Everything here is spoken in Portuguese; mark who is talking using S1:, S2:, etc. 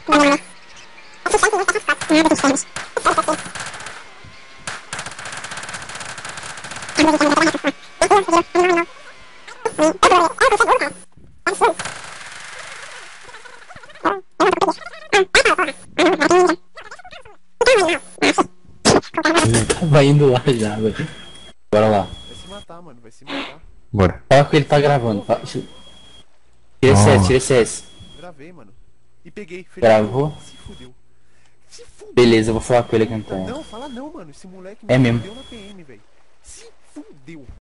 S1: Vai indo lá já, velho. Bora lá.
S2: Vai se matar, mano. Vai se matar.
S3: Bora.
S1: Fala que ele tá gravando. Tira CS, tira CS.
S2: Gravei, mano. E peguei.
S1: Gravou?
S2: Se fudeu. Se fudeu.
S1: Beleza, eu vou falar com ele aqui então.
S2: Não, fala não, mano. Esse moleque
S1: É
S2: me
S1: mesmo.
S2: fudeu na PM, velho. Se fudeu.